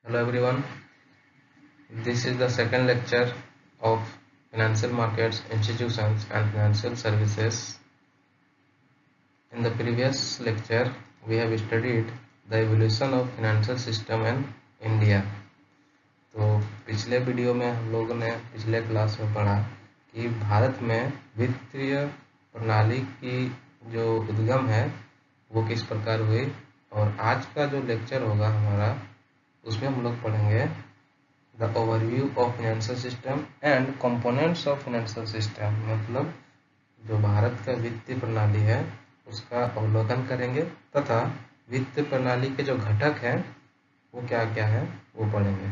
Hello everyone, this is the second lecture of Financial Markets, Institutions and Financial Services. In the previous lecture, we have studied the evolution of financial system in India. तो पिछले video में हम लोगों ने पिछले class में पढ़ा कि भारत में वित्तीय प्रणाली की जो उद्गम है वो किस प्रकार हुई, और आज का जो लेक्चर होगा हमारा उसमें हम लोग पढ़ेंगे the overview of financial system and components of financial system. मतलब जो भारत का वित्तीय प्रणाली है उसका अवलोकन करेंगे तथा वित्तीय प्रणाली के जो घटक हैं वो क्या क्या है वो पढ़ेंगे।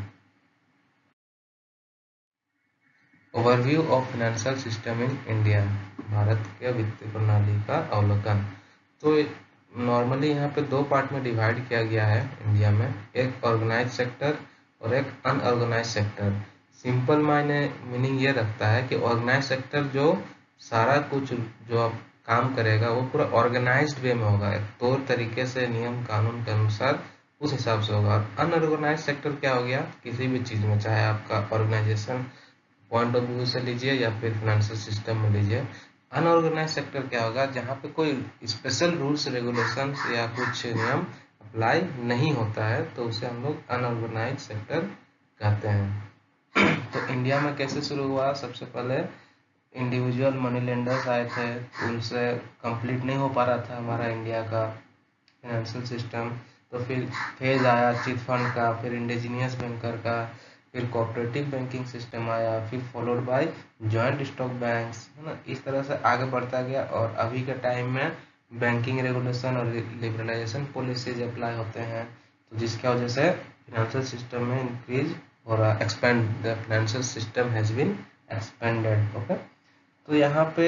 Overview of financial system in India, Bharat के वित्तीय प्रणाली का अवलोकन। तो नॉर्मली यहाँ पे दो पार्ट में डिवाइड किया गया है इंडिया में, एक ऑर्गेनाइज सेक्टर और एक अनऑर्गेनाइज सेक्टर। सिंपल मीनिंग ये रखता है कि ऑर्गेनाइज सेक्टर जो सारा कुछ जो काम करेगा वो पूरा ऑर्गेनाइज्ड वे में होगा, एक तौर तरीके से नियम कानून के अनुसार उस हिसाब से होगा। और अनऑर्गेनाइज सेक्टर क्या हो गया, किसी भी चीज में, चाहे आपका ऑर्गेनाइजेशन पॉइंट ऑफ व्यू से लीजिए या फिर फाइनेंशियल सिस्टम में लीजिए। अनऑर्गेनाइज सेक्टर क्या होगा, जहाँ पे कोई स्पेशल रूल्स रेगुलेशंस या कुछ नियम अप्लाई नहीं होता है, तो उसे हम लोग अनऑर्गेनाइज सेक्टर कहते हैं। तो इंडिया में कैसे शुरू हुआ, सबसे पहले इंडिविजुअल मनी लेंडर्स आए थे, उनसे कंप्लीट नहीं हो पा रहा था हमारा इंडिया का फाइनेंशियल सिस्टम। तो फिर फेज आया चिट फंड का, फिर इंडिजीनियस बैंकर का, फिर कोऑपरेटिव बैंकिंग सिस्टम आया, फिर followed by joint stock banks, है ना। इस तरह से आगे बढ़ता गया और अभी के टाइम में बैंकिंग रेगुलेशन और लिबरलाइजेशन पॉलिसीज अप्लाई होते हैं, तो जिसकी वजह से फाइनेंशियल सिस्टम में इंक्रीज हो रहा, expand, the financial system has been expanded. Okay, तो यहाँ पे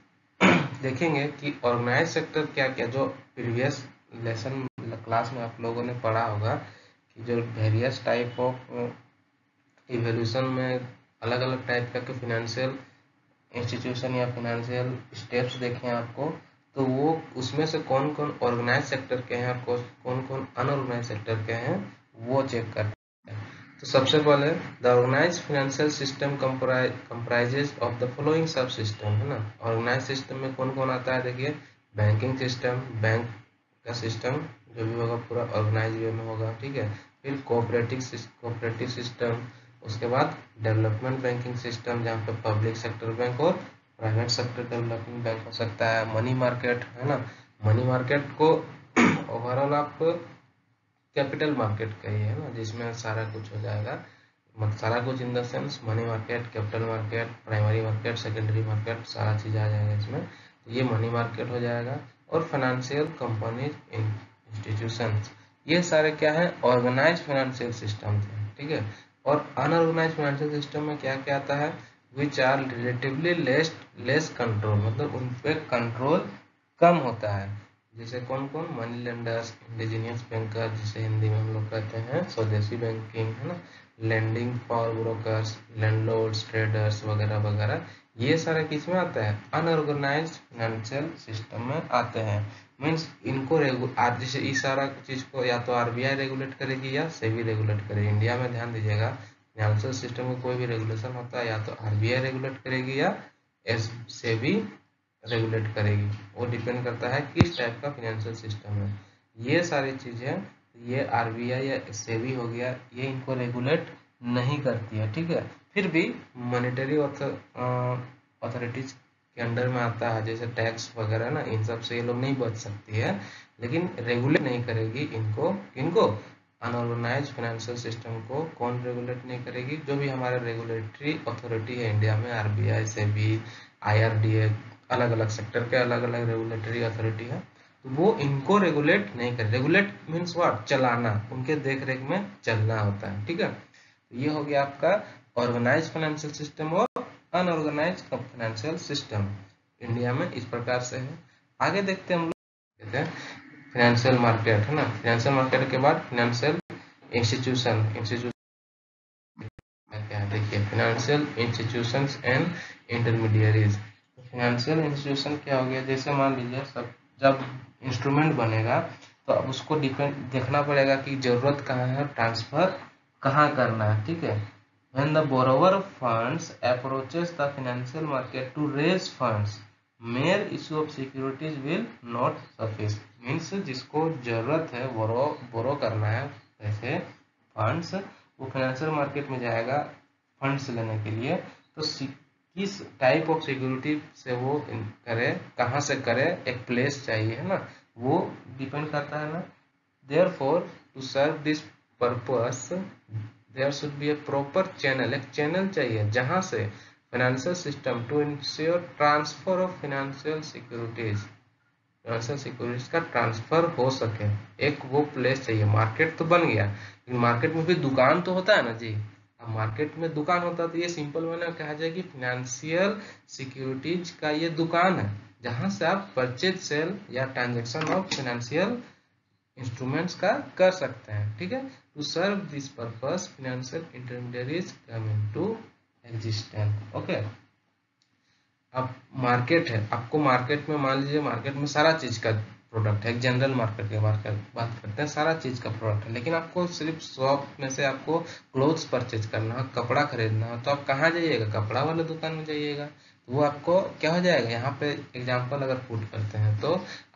देखेंगे कि ऑर्गेनाइज सेक्टर क्या क्या, जो प्रीवियस लेसन क्लास में आप लोगों ने पढ़ा होगा कि जो वेरियस टाइप ऑफ इवोल्यूशन में अलग अलग टाइप का फाइनेंशियल इंस्टीट्यूशन या फाइनेंशियल स्टेप्स देखे हैं आपको, तो वो उसमें से कौन कौन ऑर्गेनाइज सेक्टर के हैं और कौन कौन अनऑर्गेनाइज सेक्टर के हैं वो चेक करते हैं। तो सबसे पहले the organise financial system comprises of the following sub system, है ना। ऑर्गेनाइज सिस्टम में कौन कौन आता है, देखिए बैंकिंग सिस्टम, बैंक का सिस्टम जो भी होगा पूरा ऑर्गेनाइज वे में होगा, ठीक है। फिर कोऑपरेटिव सिस्टम, उसके बाद डेवलपमेंट बैंकिंग सिस्टम जहाँ पे पब्लिक सेक्टर बैंक और प्राइवेट सेक्टर डेवलपमेंट बैंक हो सकता है। मनी मार्केट, है ना, मनी मार्केट को ओवरऑल आप कैपिटल मार्केट कहिए, है ना, जिसमें सारा कुछ हो जाएगा, मतलब सारा कुछ in the sense money market, capital market, primary market, secondary market, सारा चीज आ जाएगा इसमें, तो ये मनी मार्केट हो जाएगा। और फाइनेंशियल कंपनीज, इंस्टीट्यूशंस, ये सारे क्या है, ऑर्गेनाइज फाइनेंशियल सिस्टम थे, ठीक है। और अनऑर्गेनाइज फाइनेंशियल सिस्टम में क्या क्या आता है, which are relatively less control, मतलब उन पे कंट्रोल कम होता है। जैसे कौन कौन, मनी लेंडर्स, इंडिजीनियस बैंकर जिसे हिंदी में हम लोग कहते हैं, स्वदेशी बैंकिंग, है ना, lending power brokers, landlords, traders वगैरह वगैरह, ये सारे किस में आता है, अनऑर्गेनाइज फाइनेंशियल सिस्टम में आते हैं। मीन्स इनको जैसे इस सारा चीज को या तो आरबीआई रेगुलेट करेगी या सेबी रेगुलेट करेगी। इंडिया में ध्यान दीजिएगा, फाइनेंशियल सिस्टम का कोई भी रेगुलेशन होता है या तो आरबीआई रेगुलेट करेगी या सेबी रेगुलेट करेगी, वो डिपेंड करता है किस टाइप का फाइनेंशियल सिस्टम है। ये सारी चीजें, ये आरबीआई या सेबी हो गया, ये इनको रेगुलेट नहीं करती है, ठीक है। फिर भी मॉनेटरी अथॉरिटीज के अंडर में आता है, जैसे टैक्स वगैरह ना, इन सब से ये लोग नहीं बच सकती है, लेकिन रेगुलेट नहीं करेगी इनको, किनको, अनऑर्गेनाइज फाइनेंशियल सिस्टम को। कौन रेगुलेट नहीं करेगी, जो भी हमारे रेगुलेटरी अथॉरिटी है इंडिया में, आरबीआई, सेबी, आईआरडीए, अलग अलग सेक्टर के अलग अलग रेगुलेटरी अथॉरिटी है, तो वो इनको रेगुलेट नहीं कर, रेगुलेट मीन्स व्हाट, चलाना, उनके देख रेख में चलना होता है, ठीक है। तो ये हो गया आपका ऑर्गेनाइज फाइनेंशियल सिस्टम और अनऑर्गेनाइज फाइनेंशियल सिस्टम इंडिया में इस प्रकार से है। आगे देखते हैं हम लोग, कहते हैं फाइनेंशियल मार्केट, है ना। फाइनेंशियल मार्केट के बाद फाइनेंशियल इंस्टीट्यूशन क्या है, देखिए financial institutions and intermediaries. Financial institution क्या हो गया, जैसे मान लीजिए सब जब इंस्ट्रूमेंट बनेगा तो अब उसको डिपेंड देखना पड़ेगा कि जरूरत कहाँ है ट्रांसफर कहाँ करना है, ठीक है। When the borrower funds approaches the financial market to raise funds, mere issue of securities will not suffice. Means जिसको जरूरत है बोरो करना है पैसे फंड्स, वो फाइनेंशियल मार्केट में जाएगा फंड्स लेने के लिए, तो किस टाइप ऑफ सिक्योरिटी से वो करे, कहाँ से करे, एक प्लेस चाहिए है ना, वो डिपेंड करता है ना। Therefore, to serve this purpose, there should be a proper channel, एक चैनल चाहिए जहां से financial system to ensure transfer of financial securities का ट्रांसफर हो सके, एक वो प्लेस चाहिए। मार्केट तो बन गया, लेकिन मार्केट में भी दुकान तो होता है ना जी। अब मार्केट में दुकान होता है तो ये सिंपल वे में कहा जाए कि फाइनेंशियल सिक्योरिटीज का ये दुकान है, जहां से आप परचेज सेल या ट्रांजेक्शन ऑफ फाइनेंशियल इंस्ट्रूमेंट्स का कर सकते हैं, ठीक है। To serve this purpose financial intermediaries come into existence. Okay, अब मार्केट है, आपको मार्केट में मान लीजिए मार्केट में सारा चीज का प्रोडक्ट है, एक जनरल मार्केट की बात करते हैं, सारा चीज का प्रोडक्ट है, लेकिन आपको सिर्फ शॉप में से आपको क्लोथ्स परचेज करना है, कपड़ा खरीदना है, तो आप कहाँ जाइएगा, कपड़ा वाले दुकान में जाइएगा। तो वो आपको क्या हो जाएगा, यहाँ पे एग्जांपल अगर पुट करते हैं तो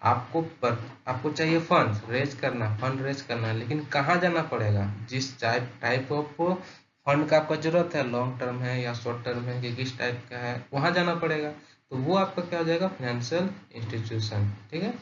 आपको चाहिए फंड रेज करना है, लेकिन कहाँ जाना पड़ेगा, जिस टाइप ऑफ फंड का आपको जरूरत है, लॉन्ग टर्म है या शॉर्ट टर्म है कि किस टाइप का है, वहां जाना पड़ेगा। तो वो आपका क्या हो जाएगा, फाइनेंशियल इंस्टीट्यूशन, ठीक है।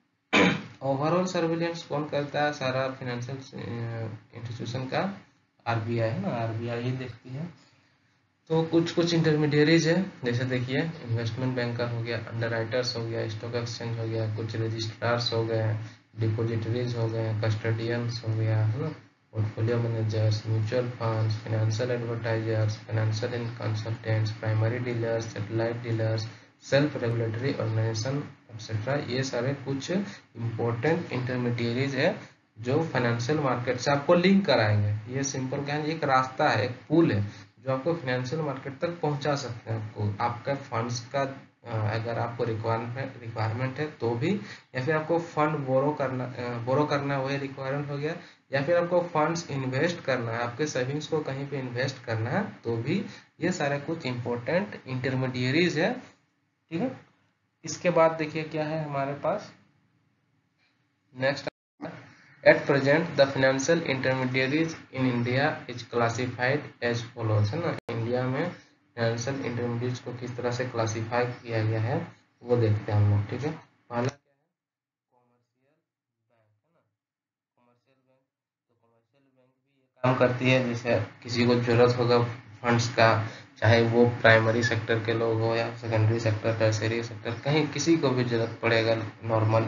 ओवरऑल सर्विलेंस कौन करता है, सारा फाइनेंशियल इंस्टीट्यूशन का आरबीआई है ना, आरबीआई ही देखती है। तो कुछ इंटरमीडियरीज है, जैसे देखिए इन्वेस्टमेंट बैंकर हो गया, अंडरराइटर्स हो गया, स्टॉक एक्सचेंज हो गया, कुछ रजिस्ट्रार्स हो गए, डिपोजिटरीज हो गए, कस्टडियंस हो गया है ना, portfolio managers, mutual funds, financial advertisers, financial in consultants, primary dealers, satellite dealers, self regulatory organisation etcetera. ये सारे कुछ इंपॉर्टेंट इंटरमीडियरीज है जो फाइनेंशियल मार्केट से आपको लिंक कराएंगे। ये सिंपल क्या है, एक रास्ता है, एक पुल है जो आपको फाइनेंशियल मार्केट तक पहुंचा सकते हैं। आपको आपका फंड्स का अगर आपको रिक्वायरमेंट है तो भी, या फिर आपको फंड बोरो करना वही रिक्वायरमेंट हो गया, या फिर आपको फंड्स इन्वेस्ट करना है, आपके सेविंग्स को कहीं पे इन्वेस्ट करना है तो भी, ये सारे कुछ इंपॉर्टेंट इंटरमीडियरीज है, ठीक है। इसके बाद देखिए क्या है हमारे पास next. At present, the financial intermediaries in India is classified as follows, है ना। इंडिया में फाइनेंशियल इंटरमीडिएट्स को किस तरह से क्लासीफाई किया गया है वो देखते हैं हम लोग, ठीक है। पहला क्या है, कॉमर्शियल बैंक, है ना। कॉमर्शियल बैंक, तो कॉमर्शियल बैंक भी ये काम करती है, जैसे किसी को जरूरत होगा फंड्स का, चाहे वो प्राइमरी सेक्टर के लोग हो या सेकेंडरी सेक्टर, टर्शियरी सेक्टर, कहीं किसी को भी जरूरत पड़ेगा नॉर्मल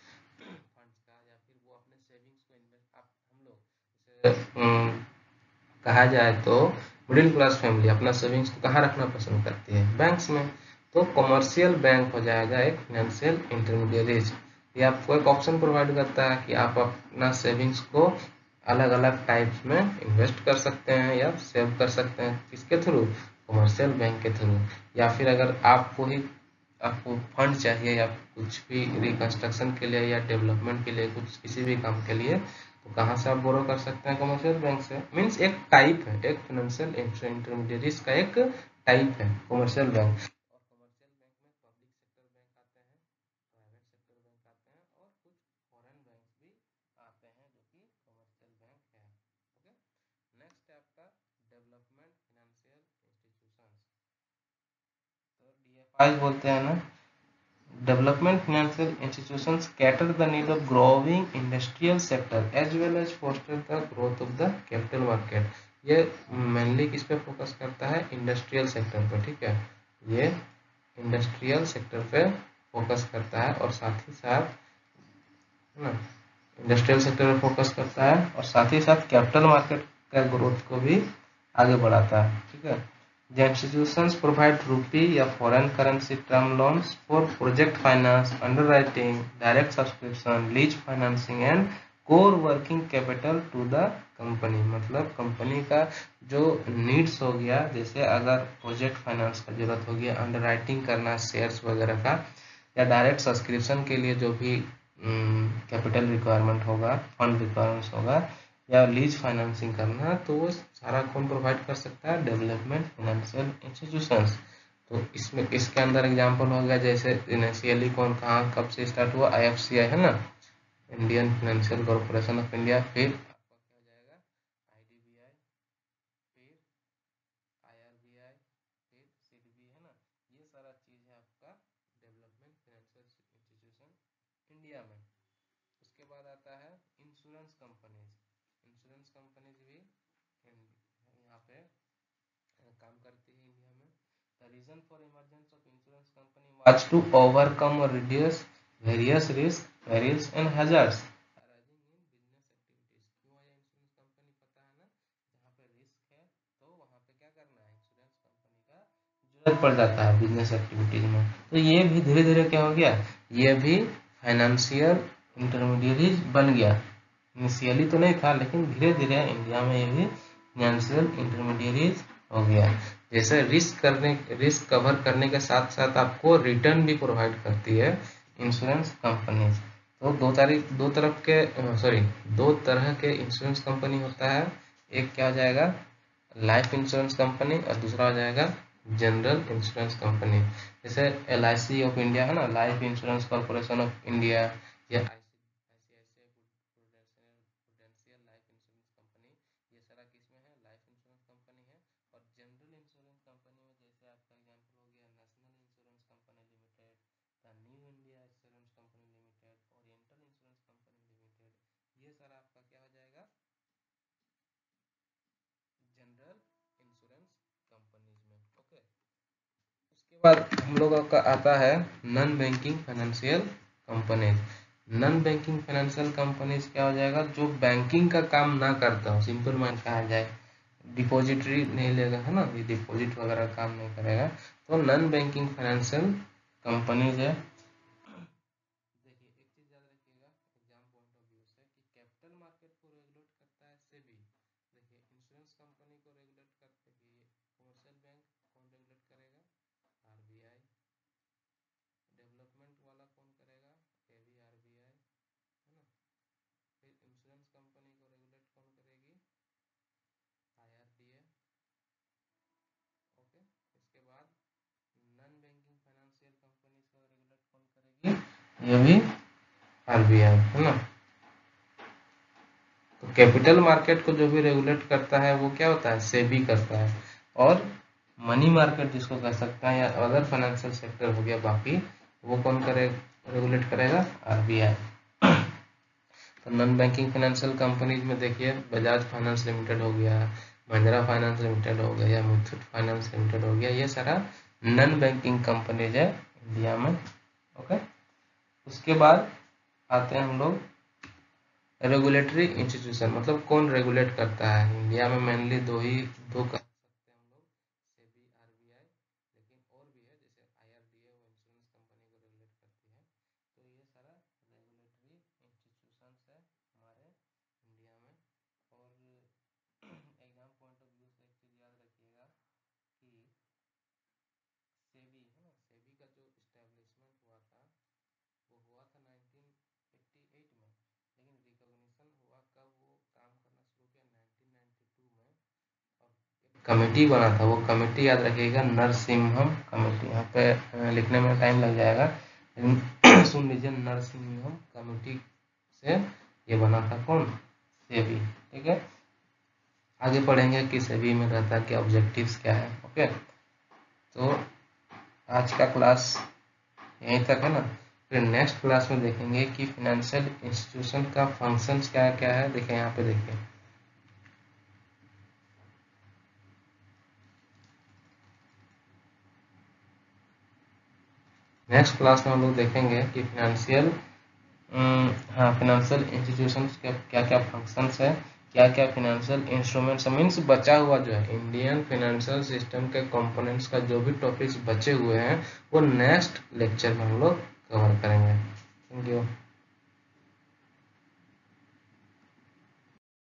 कहा जाए तो मिडिल क्लास फैमिली अपना सेविंग्स को कहाँ रखना पसंद करती है, बैंक्स में। तो कमर्शियल बैंक हो जाएगा एक फाइनेंशियल इंटरमीडिएरीज। ये आपको एक ऑप्शन प्रोवाइड करता है कि आप अपना सेविंग्स को अलग अलग टाइप्स में इन्वेस्ट कर सकते हैं या सेव कर सकते हैं, किसके थ्रू, कमर्शियल बैंक के थ्रू। या फिर अगर आपको फंड चाहिए या कुछ भी रिकंस्ट्रक्शन के लिए या डेवलपमेंट के लिए, कुछ किसी भी काम के लिए, तो कहाँ से आप बोरो कर सकते हैं, कमर्शियल बैंक से। मीन्स एक टाइप है, एक फाइनेंशियल इंटरमीडिएरीज का एक टाइप है कमर्शियल बैंक। और कमर्शियल बैंक में पब्लिक सेक्टर बैंक आते हैं, प्राइवेट सेक्टर बैंक आते हैं, और कुछ फॉरेन बैंक भी आते हैं जो कि कमर्शियल बैंक है। ओके, नेक्स्ट है आपका डेवलपमेंट फाइनेंशियल इंस्टीट्यूशंस, तो डीएफआई बोलते हैं ना। Development financial institutions cater the need of growing industrial sector as well as foster the growth of the capital market। ये मेनली किस पे फोकस करता है, इंडस्ट्रियल सेक्टर पे, ठीक है। ये इंडस्ट्रियल सेक्टर पे फोकस करता है और साथ ही साथ, है ना, इंडस्ट्रियल सेक्टर पे फोकस करता है और साथ ही साथ कैपिटल मार्केट का ग्रोथ को भी आगे बढ़ाता है, ठीक है। The institutions provide rupee या foreign currency term loans for project finance, underwriting, direct subscription, lease financing and core working capital to the company। मतलब कंपनी का जो नीड्स हो गया, जैसे अगर प्रोजेक्ट फाइनेंस का जरूरत होगी, अंडरराइटिंग करना शेयर्स वगैरह का, या डायरेक्ट सब्सक्रिप्शन के लिए जो भी कैपिटल रिक्वायरमेंट होगा, फंड रिक्वायरमेंट होगा, या लीज फाइनेंसिंग करना है तो वो सारा कौन प्रोवाइड कर सकता है, डेवलपमेंट फाइनेंशियल इंस्टीट्यूशंस। तो इसमें इसके अंदर एग्जांपल हो गया जैसे इनिशियली कौन कहाँ कब से स्टार्ट हुआ, आईएफसीआई है ना, Indian financial corporation of India, फिर आपका क्या हो जाएगा आईडीबीआई, फिर आईआरबीआई, फिर सीडबी है ना। ये सारा चीज है आपका डेवलपमेंट फाइनेंशियल इंस्टीट्यूशन इंडिया में। उसके बाद आता है इंश्योरेंस कंपनीज। इंश्योरेंस कंपनीज भी यहाँ पे काम करती है इंडिया में। The reason for emergence of insurance company was to overcome और reduce various risk, perils and hazards arising in business activities. क्यों आया इंश्योरेंस कंपनी, पता है ना, जहाँ पे रिस्क है तो वहाँ पे क्या करना है, इंश्योरेंस कंपनी का जरूरत पड़ जाता है बिजनेस एक्टिविटीज में। तो ये भी धीरे धीरे क्या हो गया, ये भी फाइनेंशियल इंटरमीडिएरीज बन गया। इनिशियली तो नहीं था लेकिन धीरे धीरे इंडिया में ये भी फाइनेंशियल इंटरमीडिएरीज हो गया। जैसे रिस्क कवर करने के साथ साथ आपको रिटर्न भी प्रोवाइड करती है इंश्योरेंस कंपनीज। तो दो तरह के इंश्योरेंस कंपनी होता है। एक क्या हो जाएगा लाइफ इंश्योरेंस कंपनी और दूसरा हो जाएगा जनरल इंश्योरेंस कंपनी। जैसे LIC ऑफ इंडिया है ना, life insurance corporation of India, या ICICI prudential life insurance company, ये सारा किसमें है, लाइफ इंश्योरेंस कंपनी है। और जनरल इंश्योरेंस कंपनी में जैसे आपका एग्जांपल हो गया national insurance company limited, the new India insurance company limited, oriental insurance company limited, ये सारा आपका क्या हो जाएगा जनरल इंश्योरेंस कंपनीज में। ओके, उसके बाद हम लोगों का आता है non banking financial companies. Non banking financial companies क्या हो जाएगा, जो बैंकिंग का काम ना करता हो, सिंपल मान कहा जाए डिपॉजिटरी नहीं लेगा है ना, ये डिपॉजिट वगैरह काम नहीं करेगा, तो नॉन बैंकिंग फाइनेंशियल कंपनीज है। देखिए एक चीज याद रखिएगा एग्जाम पॉइंट ऑफ व्यू से कि कैपिटल मार्केट को रेगुलेट करता है सेबी। देखिए इंश्योरेंस कंपनी को रेगुलेट करते हैं कमर्शियल बैंक, कौन रेगुलेट करेगा, आरबीआई। डेवलपमेंट वाला कौन करेगा, ये भी आरबीआई है ना। फिर इंश्योरेंस कंपनी को रेगुलेट कौन करेगी, आईआरडीए। ओके, इसके बाद नॉन बैंकिंग फाइनेंशियल कंपनीज को रेगुलेट कौन करेगी, ये भी आरबीआई है ना। तो कैपिटल मार्केट को जो भी रेगुलेट करता है वो क्या होता है, सेबी करता है। और मनी मार्केट जिसको कह सकते हैं या अदर फाइनेंशियल सेक्टर हो गया बाकी, वो कौन करे रेगुलेट करेगा, आरबीआई। तो नॉन बैंकिंग फाइनेंशियल कंपनीज में देखिए बजाज फाइनेंस लिमिटेड हो गया, महिंद्रा फाइनेंस लिमिटेड हो गया, या मुथूट फाइनेंस लिमिटेड हो गया, ये सारा नॉन बैंकिंग कंपनीज है इंडिया में। ओके, उसके बाद आते हैं हम लोग रेगुलेटरी इंस्टीट्यूशन, मतलब कौन रेगुलेट करता है इंडिया में, मेनली दो कर सकते हैं हम लोग, सेबी आरबीआई, लेकिन और भी है जैसे आईआरडीए वो इंश्योरेंस कंपनी को रेगुलेट करती है। तो ये सारा रेगुलेटरी इंस्टीट्यूशंस है हमारे इंडिया में। और एग्जाम पॉइंट ऑफ व्यू से एक चीज याद रखिएगा कि सेबी है ना, सेबी का जो इस्टेब्लिशमेंट हुआ था वो हुआ था 1988 में, लेकिन रिकॉग्निशन हुआ कब, वो काम करना शुरू किया 1992 में। और कमेटी बना था, वो कमेटी याद रखिएगा नरसिम्हम कमेटी, यहाँ पे लिखने में टाइम लग जाएगा लेकिन सुन लीजिए, नरसिम्हम कमेटी से ये बना था कौन, सेबी। ठीक है, आगे पढ़ेंगे कि सेबी में रहता क्या, ऑब्जेक्टिव्स क्या है। ओके, तो आज का क्लास यहीं तक है ना। फिर नेक्स्ट क्लास में देखेंगे कि फाइनेंशियल इंस्टीट्यूशन का फंक्शंस क्या क्या है। देखिए यहाँ पे देखिए, नेक्स्ट क्लास में हम लोग देखेंगे कि फाइनेंशियल इंस्टीट्यूशन के क्या क्या फंक्शंस है, क्या क्या फाइनेंशियल इंस्ट्रूमेंट्स मीन्स बचा हुआ जो है इंडियन फाइनेंशियल सिस्टम के कंपोनेंट्स का जो भी टॉपिक्स बचे हुए हैं वो नेक्स्ट लेक्चर में हम लोग कवर करेंगे। Thank you.